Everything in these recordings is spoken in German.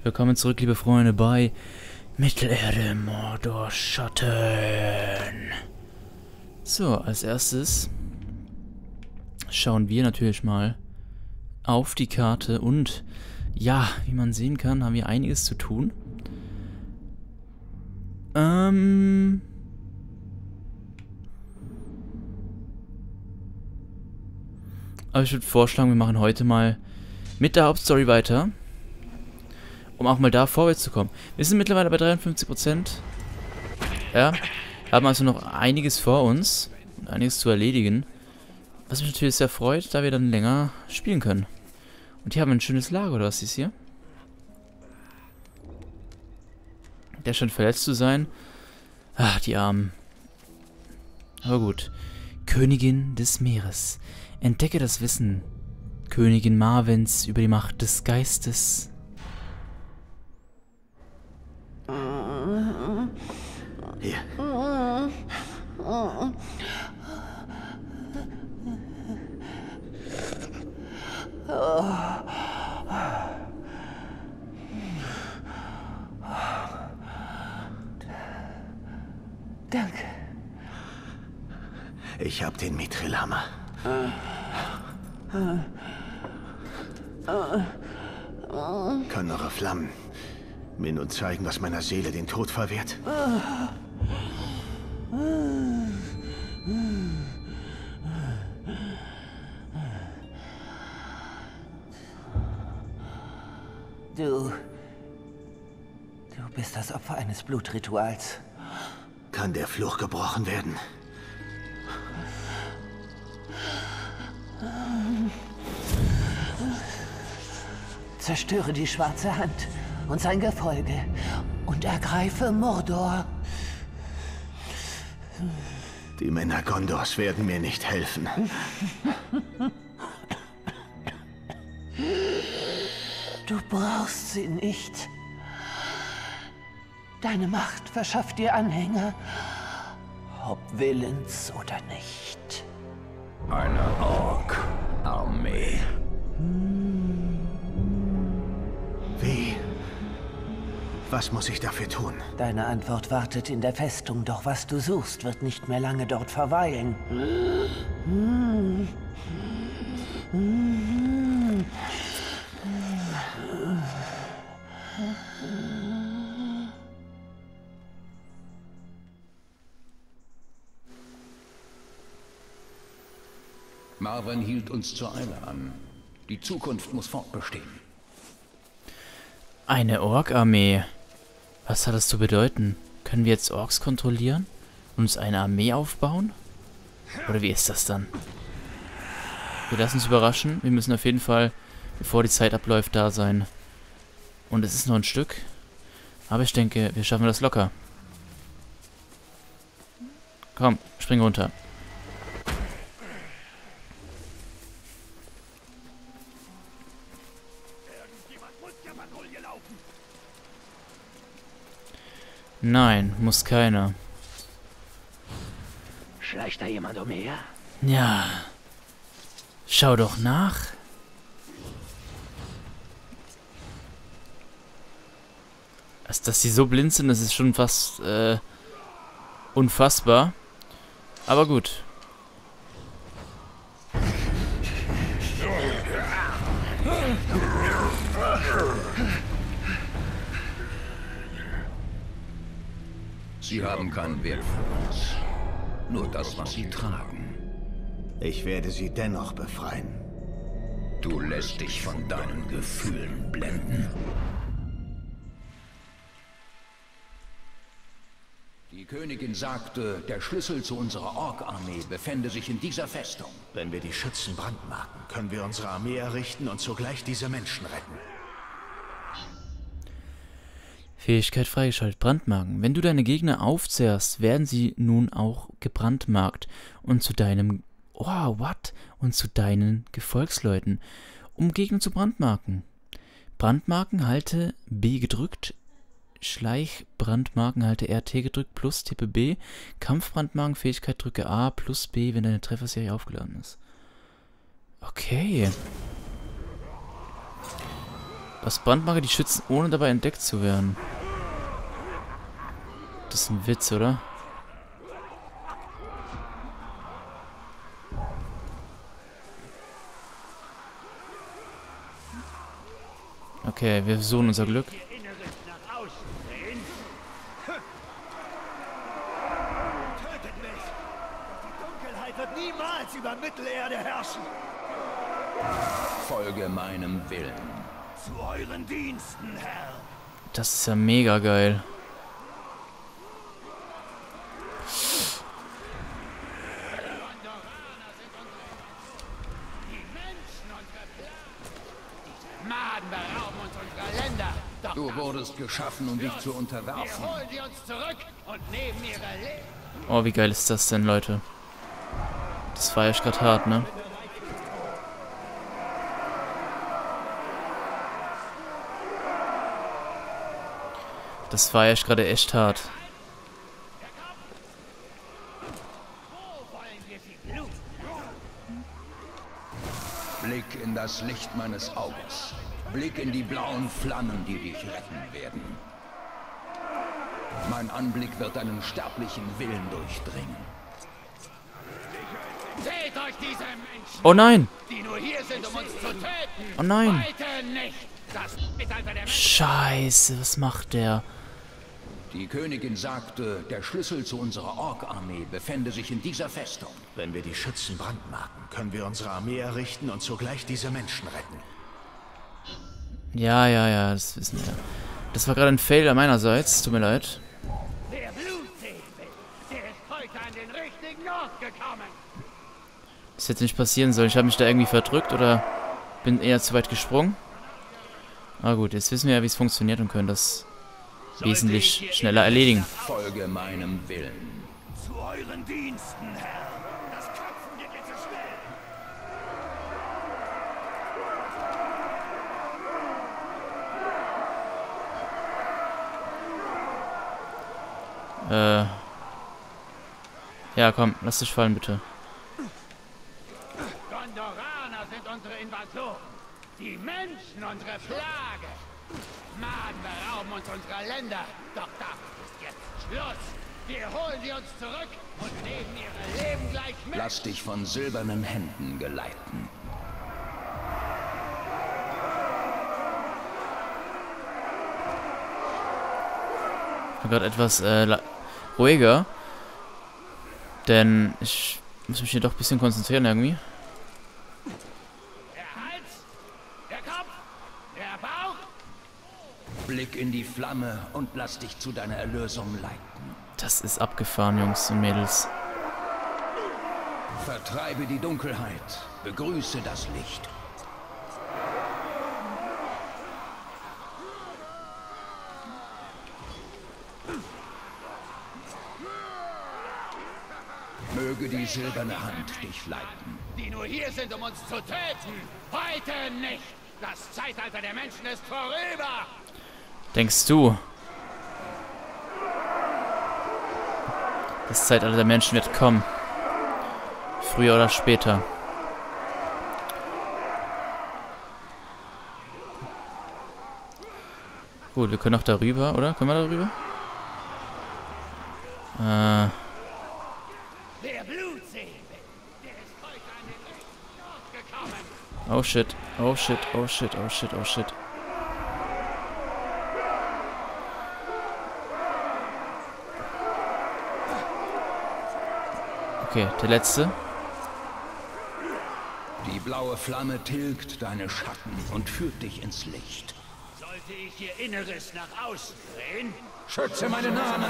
Willkommen zurück, liebe Freunde, bei Mittelerde Mordor Schatten. So, als erstes schauen wir natürlich mal auf die Karte und ja, wie man sehen kann, haben wir einiges zu tun. Aber ich würde vorschlagen, wir machen heute mal mit der Hauptstory weiter, um auch mal da vorwärts zu kommen. Wir sind mittlerweile bei 53%. Ja, haben also noch einiges vor uns und einiges zu erledigen. Was mich natürlich sehr freut, da wir dann länger spielen können. Und hier haben wir ein schönes Lager, oder was ist hier? Der scheint verletzt zu sein. Ach, die Armen. Aber gut. Königin des Meeres. Entdecke das Wissen, Königin Marwens, über die Macht des Geistes. Hier. Danke. Ich hab den Mithril-Hammer. Können eure Flammen mir nun zeigen, was meiner Seele den Tod verwehrt? Du bist das Opfer eines Blutrituals. Kann der Fluch gebrochen werden? Zerstöre die schwarze Hand und sein Gefolge und ergreife Mordor. Die Männer Gondors werden mir nicht helfen. Du brauchst sie nicht. Deine Macht verschafft dir Anhänger, ob willens oder nicht. Eine Ork-Armee. Wie? Was muss ich dafür tun? Deine Antwort wartet in der Festung, doch was du suchst, wird nicht mehr lange dort verweilen. Marwen hielt uns zur Eile an. Die Zukunft muss fortbestehen. Eine Ork-Armee. Was hat das zu bedeuten? Können wir jetzt Orks kontrollieren? Und uns eine Armee aufbauen? Oder wie ist das dann? Wir lassen uns überraschen. Wir müssen auf jeden Fall, bevor die Zeit abläuft, da sein. Und es ist noch ein Stück. Aber ich denke, wir schaffen das locker. Komm, spring runter. Nein, muss keiner. Schleicht da jemand umher? Ja. Schau doch nach. Dass sie so blind sind, das ist schon fast unfassbar. Aber gut. Sie haben keinen Wert für uns. Nur das, was sie tragen. Ich werde sie dennoch befreien. Du lässt dich von deinen Gefühlen blenden. Die Königin sagte, der Schlüssel zu unserer Ork-Armee befände sich in dieser Festung. Wenn wir die Schützen brandmarken, können wir unsere Armee errichten und zugleich diese Menschen retten. Fähigkeit freigeschaltet. Brandmarken. Wenn du deine Gegner aufzehrst, werden sie nun auch gebrandmarkt und zu deinem... Oh, what? Und zu deinen Gefolgsleuten. Um Gegner zu brandmarken. Brandmarken halte B gedrückt. Schleichbrandmarken halte RT gedrückt plus tippe B. Kampfbrandmarken Fähigkeit drücke A plus B, wenn deine Trefferserie aufgeladen ist. Okay. Das Brandmarker die schützen, ohne dabei entdeckt zu werden. Das ist ein Witz, oder? Okay, wir versuchen unser Glück. Wird niemals über Mittelerde herrschen. Folge meinem Willen. Zu euren Diensten, Herr. Das ist ja mega geil. Maden berauben uns unserer Länder. Doch Du wurdest geschaffen, um dich zu unterwerfen. wir holen sie uns zurück und nehmen ihre Leben. Oh, wie geil ist das denn, Leute? Das feier ich grad hart, ne? Das feier ich gerade echt hart. Wo wollen wir sie bluten? Blick in das Licht meines Auges. Blick in die blauen Flammen, die dich retten werden. Mein Anblick wird deinen sterblichen Willen durchdringen. Seht euch diese Menschen, Oh nein! die nur hier sind, um uns zu töten. Oh nein! Heute nicht. Das Mittelalter der Menschen. Scheiße, was macht der? Die Königin sagte, der Schlüssel zu unserer Ork-Armee befände sich in dieser Festung. Wenn wir die Schützen brandmarken, können wir unsere Armee errichten und zugleich diese Menschen retten. Ja, das wissen wir. Das war gerade ein Fehler meinerseits, tut mir leid. Wer Blut sehen will, der ist heute an den richtigen Ort gekommen. Das hätte nicht passieren sollen. Ich habe mich da irgendwie verdrückt oder bin eher zu weit gesprungen. Aber gut, jetzt wissen wir ja, wie es funktioniert und können das wesentlich schneller erledigen. Folge meinem Willen. Zu euren Diensten, Herr. Das Köpfen geht mir zu schnell. Ja, komm, lass dich fallen, bitte. Gondoraner sind unsere Invasoren. Die Menschen unsere Plage. Maden berauben uns unserer Länder. Doch damit ist jetzt Schluss. Wir holen sie uns zurück und nehmen ihre Leben gleich mit. Lass dich von silbernen Händen geleiten. Ich war gerade etwas ruhiger. Denn ich muss mich hier doch ein bisschen konzentrieren irgendwie. Der Hals, der Kopf, der Bauch. Blick in die Flamme und lass dich zu deiner Erlösung leiten. Das ist abgefahren, Jungs und Mädels. Vertreibe die Dunkelheit. Begrüße das Licht. Möge die silberne Hand dich leiten. Die nur hier sind, um uns zu töten. Heute nicht. Das Zeitalter der Menschen ist vorüber. Denkst du? Das Zeitalter der Menschen wird kommen. Früher oder später. Gut, wir können auch darüber, oder? Können wir darüber? Wer Blut sehen will, der ist heute an den richtigen Ort gekommen. Oh shit, oh shit, oh shit, oh shit, oh shit. Okay, der letzte. Die blaue Flamme tilgt deine Schatten und führt dich ins Licht. Sollte ich ihr Inneres nach außen drehen? Schütze meinen Namen!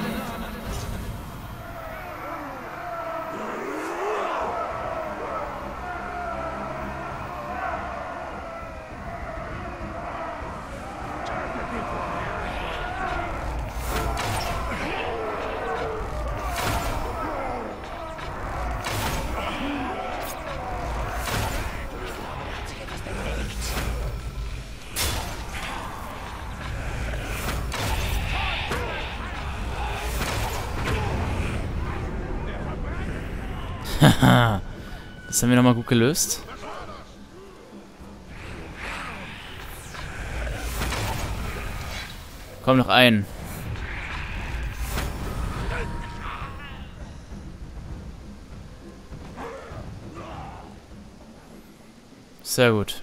Haha, das haben wir nochmal gut gelöst. Komm, noch ein. Sehr gut.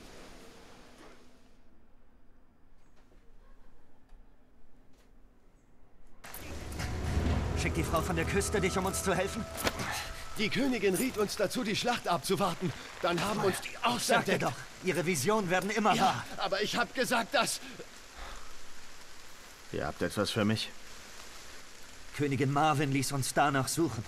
Schickt die Frau von der Küste dich, um uns zu helfen? Die Königin riet uns dazu, die Schlacht abzuwarten. Dann haben uns die auch Sagt ihr entdeckt. doch, ihre Visionen werden immer wahr. Ja, aber ich habe gesagt, dass... Ihr habt etwas für mich? Königin Marvin ließ uns danach suchen.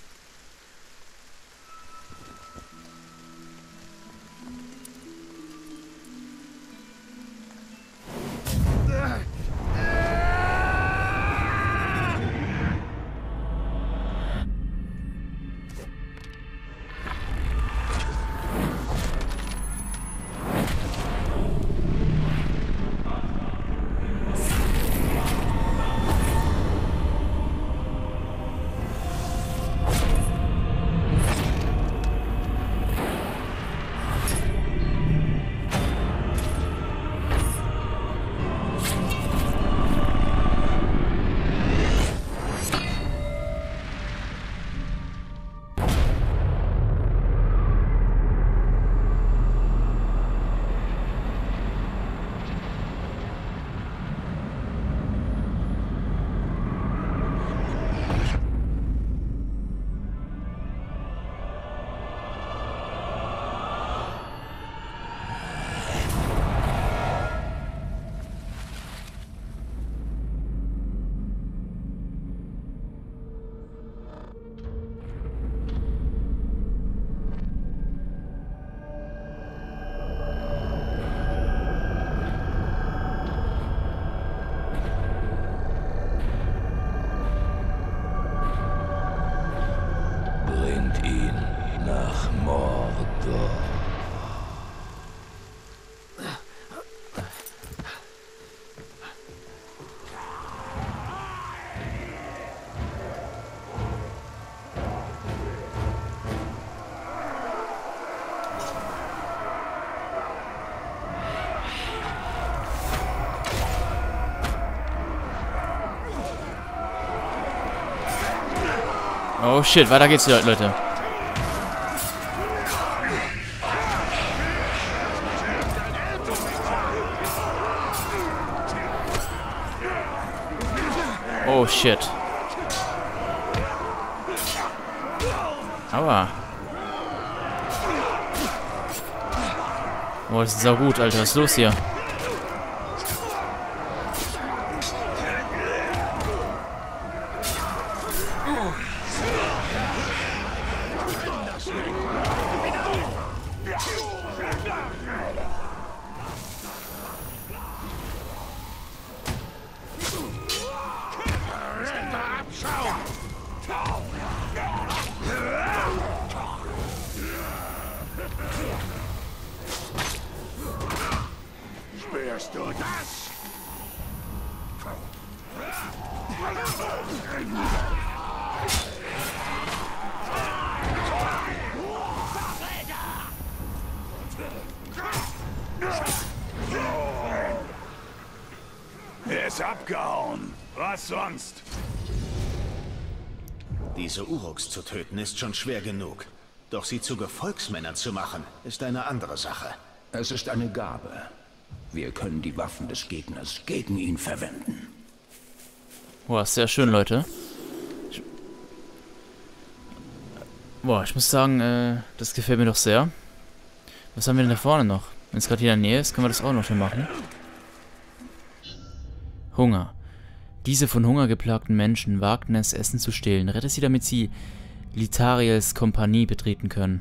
Oh shit, weiter geht's hier, Leute. Oh shit. Aua. Oh, das ist sau gut, Alter. Was ist los hier? Spürst du das? Er ist abgehauen. Was sonst? Diese Uruks zu töten ist schon schwer genug. Doch sie zu Gefolgsmännern zu machen, ist eine andere Sache. Es ist eine Gabe. Wir können die Waffen des Gegners gegen ihn verwenden. Boah, sehr schön, Leute. Ich muss sagen, das gefällt mir doch sehr. Was haben wir denn da vorne noch? Wenn es gerade hier in der Nähe ist, können wir das auch noch schon machen. Hunger. Diese von Hunger geplagten Menschen wagten es, Essen zu stehlen. Rette sie, damit sie Litariels Kompanie betreten können.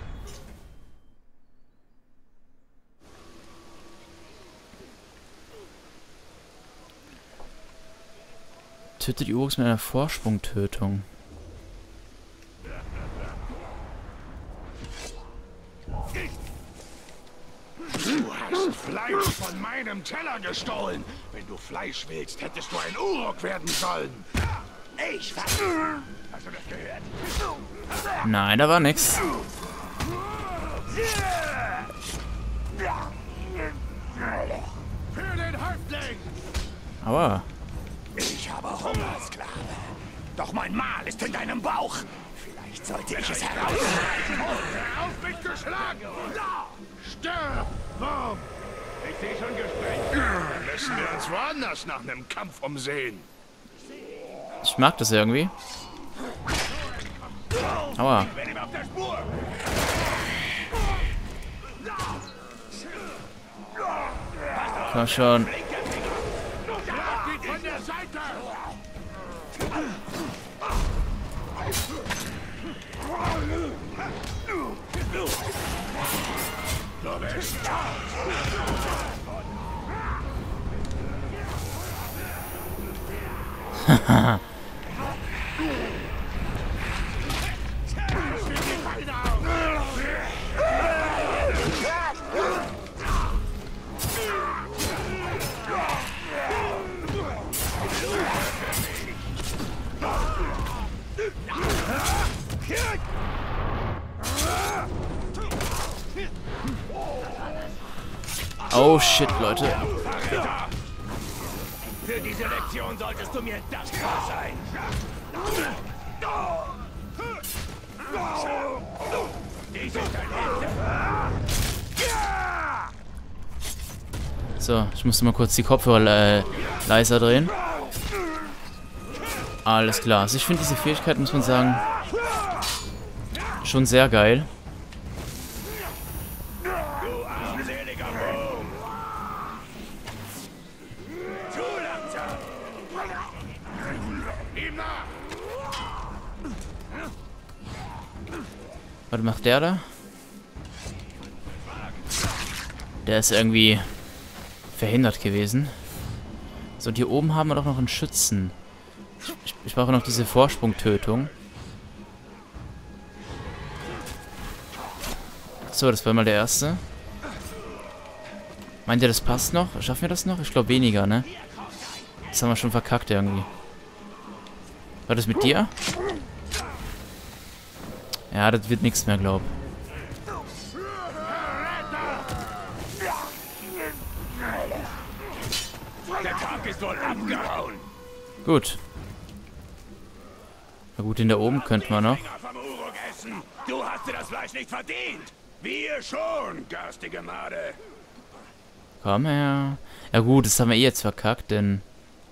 Tötet die Uruks mit einer Vorsprungtötung. Du hast Fleisch von meinem Teller gestohlen. Wenn du Fleisch willst, hättest du ein Uruk werden sollen. Ich was? Hast du das gehört? Nein, da war nix. Für den Häuptling! Aua. Ich habe Hunger, Sklave. Doch mein Mahl ist in deinem Bauch. Vielleicht sollte ich es herausschneiden. Hör auf, mich zu schlagen! Stirb! Wurm! Ich sehe schon gesprengt. Müssen wir uns woanders nach einem Kampf umsehen. Ich mag das irgendwie. Aua. Ich bin ihm auf der Spur. Komm schon. Von der Seite! Du bist Haha. Oh shit, Leute. Für diese Lektion solltest du mir dankbar sein. Die sind dein Ende. So, ich musste mal kurz die Kopfhörer leiser drehen. Alles klar. Also ich finde diese Fähigkeit, muss man sagen, schon sehr geil. Du armseliger Wurm. Zu langsam. Ihm nach. Was macht der da? Der ist irgendwie verhindert gewesen. So, und hier oben haben wir doch noch einen Schützen. Ich brauche noch diese Vorsprungtötung. So, das war mal der erste. Meint ihr, das passt noch? Schaffen wir das noch? Ich glaube weniger, ne? Das haben wir schon verkackt irgendwie. War das mit dir? Ja, das wird nichts mehr, glaub. Der Tag ist wohl abgehauen. Gut. Na gut, den da oben könnten wir noch. Vom Uruk essen. Du hast dir das Fleisch nicht verdient. Wir schon, garstige Made. Komm her. Ja gut, das haben wir eh jetzt verkackt, denn...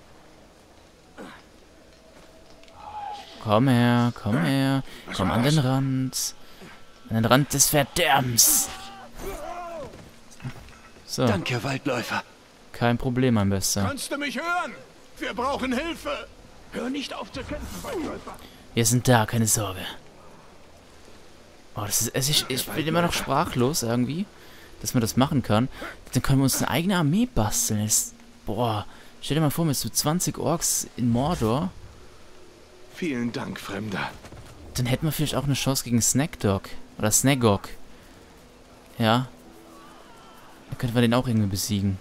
Komm her, komm her. Komm an den Rand. An den Rand des Verderbens. So, Danke, Waldläufer. kein Problem, mein Bester. Kannst du mich hören? Wir brauchen Hilfe. Hör nicht auf zu kämpfen, Waldläufer. Wir sind da, keine Sorge. Oh, das ist... Also ich bin immer noch sprachlos irgendwie, dass man das machen kann. Dann können wir uns eine eigene Armee basteln. Boah, stell dir mal vor, mit so 20 Orks in Mordor. Vielen Dank, Fremder. Dann hätten wir vielleicht auch eine Chance gegen Snackdog. Oder Snagog. Ja. Dann könnten wir den auch irgendwie besiegen.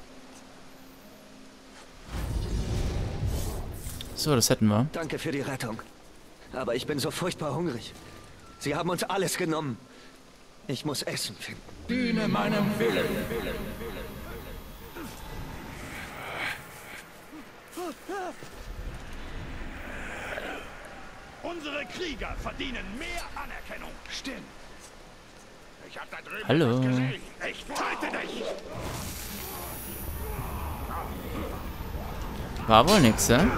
So, das hätten wir. Danke für die Rettung. Aber ich bin so furchtbar hungrig. Sie haben uns alles genommen. Ich muss Essen finden. Diene meinem Willen. Unsere Krieger verdienen mehr Anerkennung. Stimmt. Ich hab da drüben Hallo. was gesehen. Ich töte dich. War wohl nix, ja?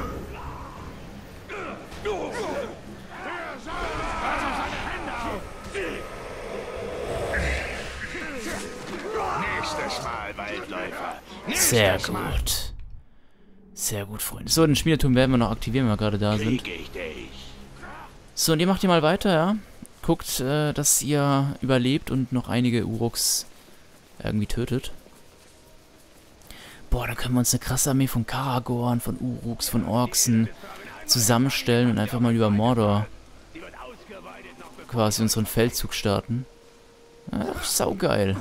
Nächstes Mal, Waldläufer. Sehr gut. Sehr gut, Freunde. So, den Schmiedeturm werden wir noch aktivieren, wenn wir gerade da sind. Krieg ich dich. So, und ihr macht hier mal weiter, ja? Guckt, dass ihr überlebt und noch einige Uruks irgendwie tötet. Boah, da können wir uns eine krasse Armee von Karagorn, von Uruks, von Orksen zusammenstellen und einfach mal über Mordor quasi unseren Feldzug starten. Ach, saugeil.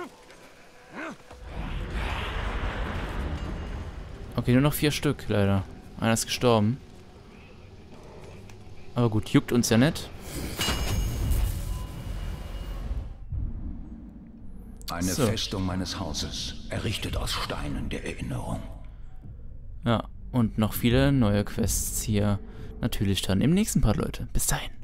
Okay, nur noch 4 Stück, leider. Einer ist gestorben. Aber gut, juckt uns ja nicht. Eine So. Festung meines Hauses, errichtet aus Steinen der Erinnerung. Ja, Und noch viele neue Quests hier natürlich dann im nächsten Part, Leute. Bis dahin.